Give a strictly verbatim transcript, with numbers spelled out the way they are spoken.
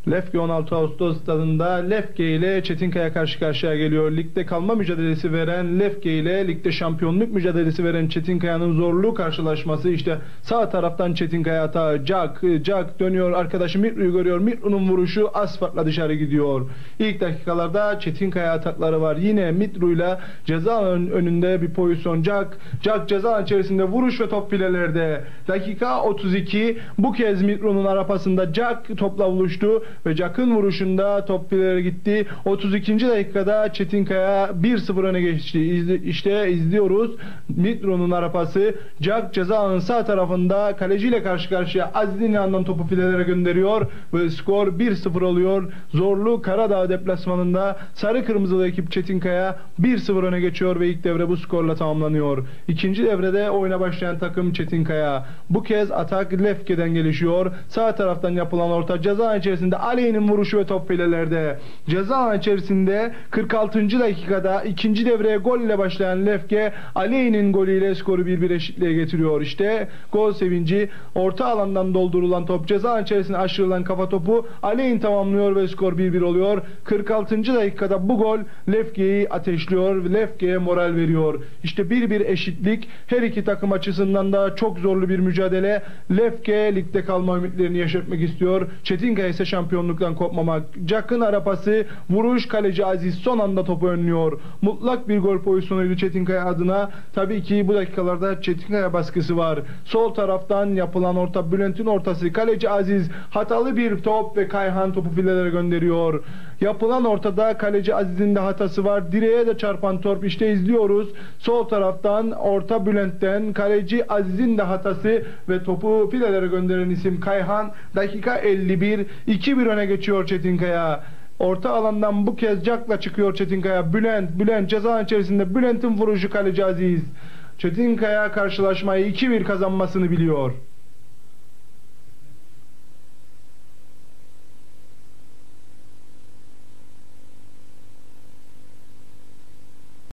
Lefke on altı Ağustos stadında Lefke ile Çetinkaya karşı karşıya geliyor. Ligde kalma mücadelesi veren Lefke ile ligde şampiyonluk mücadelesi veren Çetinkaya'nın zorlu karşılaşması. İşte sağ taraftan Çetinkaya atağı, Jack, Jack dönüyor, arkadaşı Mitru'yu görüyor. Mitru'nun vuruşu asfaltla dışarı gidiyor. İlk dakikalarda Çetinkaya atakları var. Yine Mitru'yla ceza önünde bir pozisyon. Jack, Jack ceza içerisinde vuruş ve top filelerde. Dakika otuz iki. Bu kez Mitru'nun arapasında Jack topla buluştu ve Jack'ın vuruşunda top filelere gitti. otuz ikinci dakikada Çetinkaya bir sıfır öne geçti. İzli, işte izliyoruz. Mitru'nun arapası. Jack ceza alanının sağ tarafında kaleciyle karşı karşıya. Aziz İnan'dan topu filelere gönderiyor ve skor bir sıfır oluyor. Zorlu Karadağ deplasmanında sarı kırmızılı ekip Çetinkaya bir sıfır öne geçiyor ve ilk devre bu skorla tamamlanıyor. İkinci devrede oyuna başlayan takım Çetinkaya. Bu kez atak Lefke'den gelişiyor. Sağ taraftan yapılan orta ceza içerisinde Aleyh'nin vuruşu ve top filelerde. Ceza içerisinde kırk altıncı dakikada ikinci devreye gol ile başlayan Lefke Aleyh'nin golüyle skoru bir bir eşitliğe getiriyor. İşte gol sevinci. Orta alandan doldurulan top ceza içerisinde aşırılan kafa topu Aleyh'in tamamlıyor ve skor bir bir oluyor. kırk altıncı dakikada bu gol Lefke'yi ateşliyor ve Lefke'ye moral veriyor. İşte bir bir eşitlik. Her iki takım açısından da çok zorlu bir mücadele. Lefke ligde kalma ümitlerini yaşatmak istiyor. Çetinkaya ise şampiyonluktan kopmamak. Jack'ın arapası, vuruş, kaleci Aziz son anda topu önlüyor. Mutlak bir gol pozisyonuydu Çetinkaya adına. Tabii ki bu dakikalarda Çetinkaya baskısı var. Sol taraftan yapılan orta, Bülent'in ortası, kaleci Aziz hatalı bir top ve Kayhan topu filelere gönderiyor. Yapılan ortada kaleci Aziz'in de hatası var. Direğe de çarpan top işte izliyoruz. Sol taraftan orta Bülent'ten kaleci Aziz'in de hatası ve topu filelere gönderen isim Kayhan. Dakika elli bir. iki bir öne geçiyor Çetinkaya. Orta alandan bu kez Jack'la çıkıyor Çetinkaya. Bülent, Bülent ceza içerisinde Bülent'in vuruşu kaleci Aziz. Çetinkaya karşılaşmayı iki bir kazanmasını biliyor.